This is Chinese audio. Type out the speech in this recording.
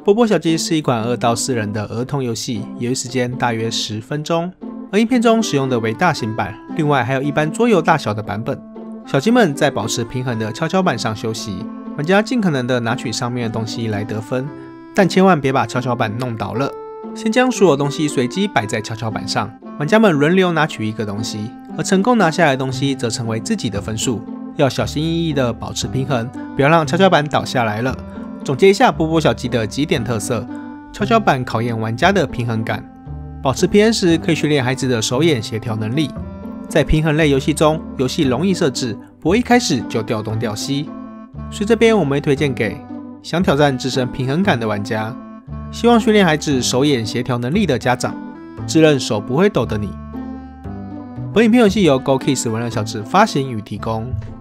波波小鸡是一款2到4人的儿童游戏，游戏时间大约10分钟，而影片中使用的为大型版，另外还有一般桌游大小的版本。小鸡们在保持平衡的跷跷板上休息，玩家尽可能的拿取上面的东西来得分，但千万别把跷跷板弄倒了。先将所有东西随机摆在跷跷板上，玩家们轮流拿取一个东西，而成功拿下来的东西则成为自己的分数。要小心翼翼的保持平衡，不要让跷跷板倒下来了。总结一下波波小鸡的几点特色：跷跷板考验玩家的平衡感，保持平衡时可以训练孩子的手眼协调能力。在平衡类游戏中，游戏容易设置，不会一开始就调东调西，所以这边我们会推荐给想挑战自身平衡感的玩家，希望训练孩子手眼协调能力的家长，自认手不会抖的你。本影片游戏由 GoKids 玩乐小志发行与提供。